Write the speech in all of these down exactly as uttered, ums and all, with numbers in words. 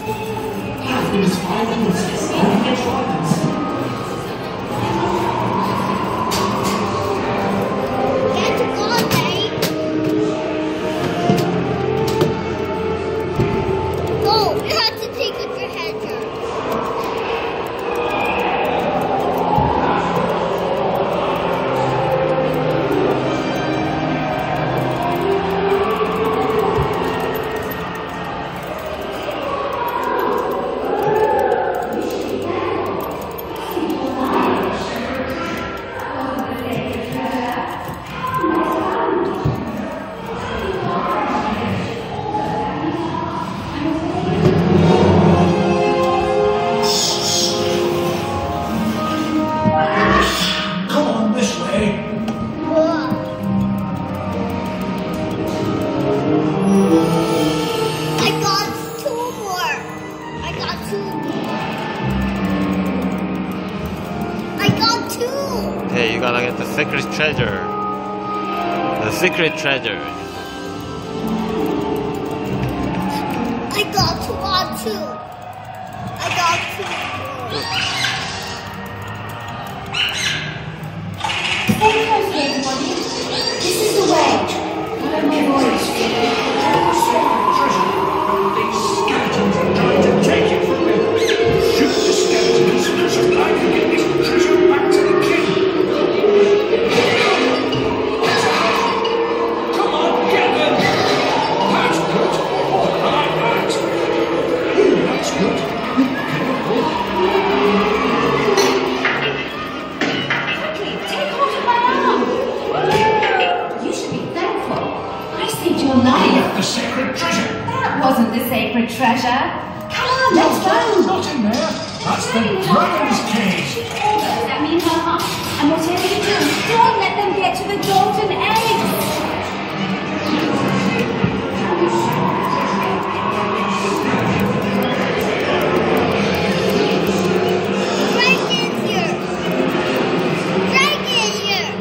There's five minutes. Don't get violence. Get gone, babe. Go. You have to take with your head, Hey, you gotta get the secret treasure. The secret treasure. I got two on two. I got two. Hey, close, everybody. This is the way. Follow my voice. These skeletons are trying to take it from me. Shoot the skeletons so I can get this treasure back to the king. Come on, get them. That's good. I like that. Ooh, that's good. Quickly, take hold of my arm. You should be thankful. I saved your life. The sacred treasure. That wasn't the sacred treasure. Come on, let's go. Not in there. That's the dragon's cage. Does that mean her heart? And whatever you do, don't let them get to the golden eggs. Dragon here. Dragon here.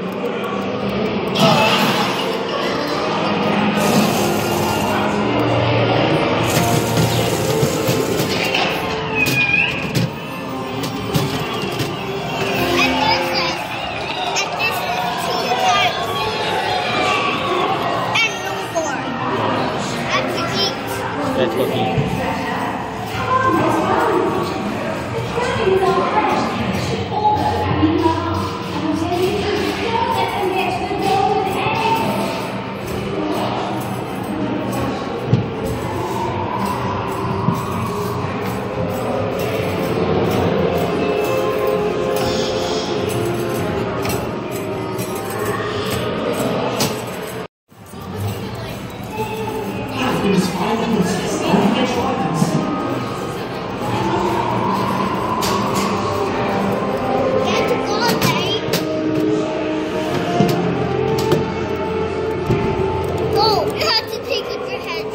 And this is, and this is two times. And no more. That's to eat. Let's go eat. There's five minutes. Don't get violence. Get gone, babe. Go. You have to take with your head,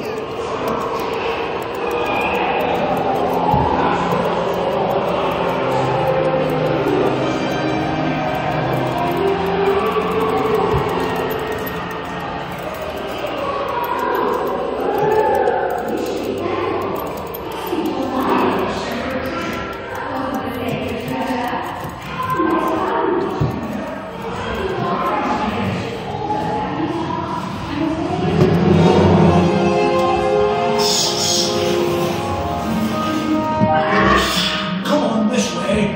Come on this way.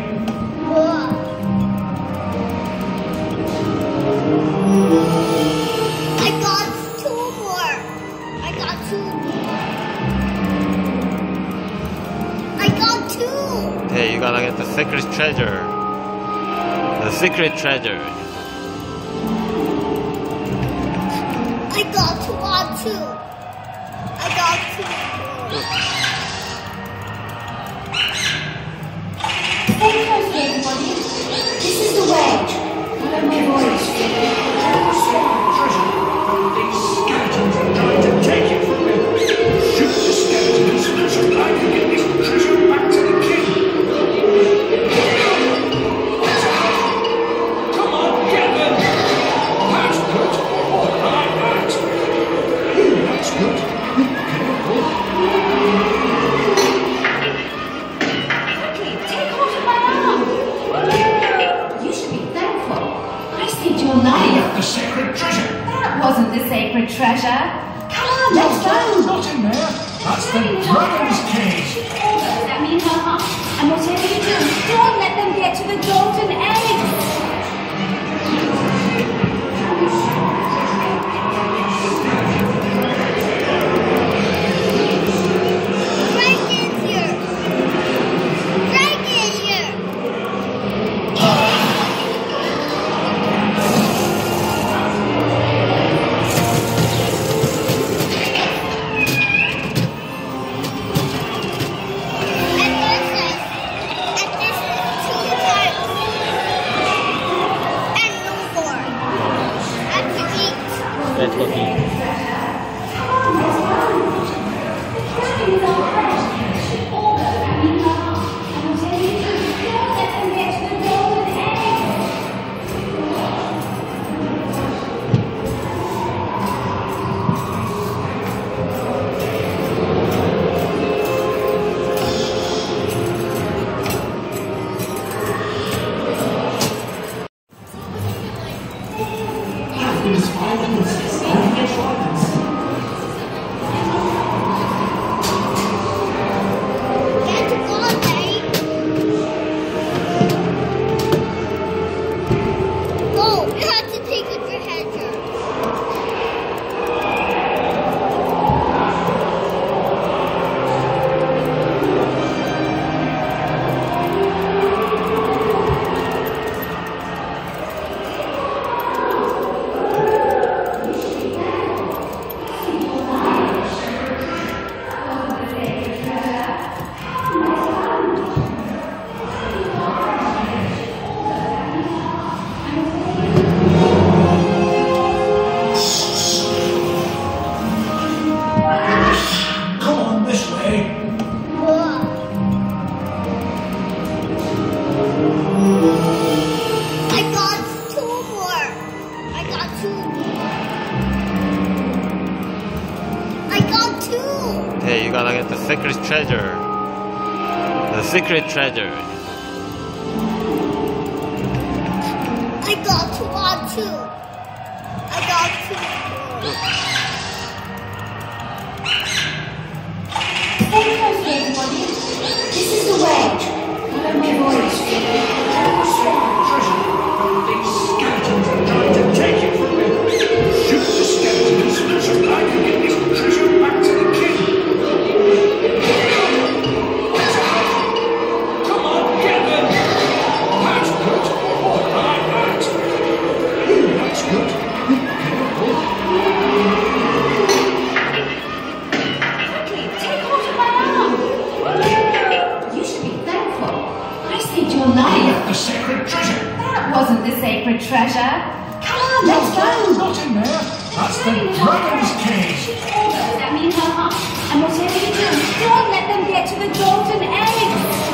I got two more. I got two more. I got two. Hey, you gotta get the secret treasure. The secret treasure. I got two on two. I got two. Hey, close, everybody. This is the way. Follow my voice. These skeletons are trying to take it from me. Shoot the skeletons so I can get this treasure back to the king. Come on, get them. That's good. I like that. Ooh, that's good. the dragon's cage. All those that mean no harm. And whatever you do, don't let them get to the golden eggs. Dragon here. Dragon here. And this is, and this is two times. And no more. And to eat. Let's go eat. All those that mean no harm. And whatever you do, don't let them get to the golden eggs. I've been spying on this. Only the dragons. Get to go, Daddy. Go. You have to take a treasure. Come on this way. I got two more. I got two more. I got two. Okay, you gotta get the secret treasure. The secret treasure. I got two on two. I got two. Stay close, everybody. This is the way. Follow my voice. Treasure. Big skeletons are trying to take it from me. Shoot the skeletons so I can get this treasure back to the king. Come on, get them. That's good. I like that. Ooh, that's good. Careful. Quickly, take hold of my arm. You should be thankful. I saved your life. The sacred treasure. That wasn't the sacred treasure. Come on, let's go. Not in there. That's the dragon's cage. All those that mean no harm. And whatever you do, don't let them get to the golden eggs.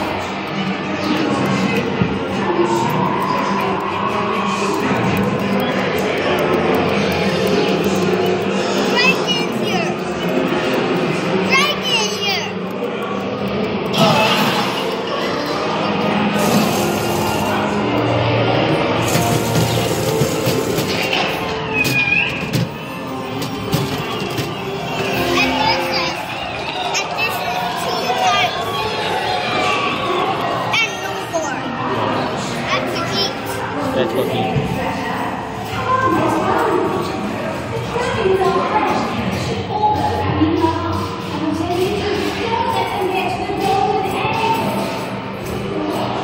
Dragon here. Dragon here. And this is, and this is two times. And no more. And to eat. Let's go eat. All those that mean no harm. And whatever you do, don't let them get to the golden eggs.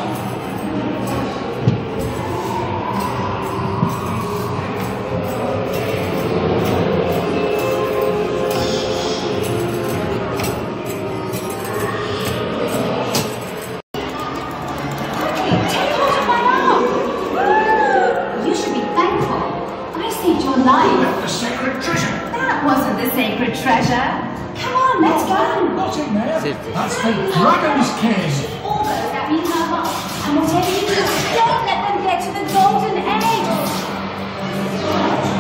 Quickly, take hold of my arm. You should be thankful. I saved your life. The sacred treasure. That wasn't the sacred treasure. Come on, let's go. Not in there. Safety. That's the dragon's cage. All those that mean no harm. And whatever you do, don't let them get to the golden eggs.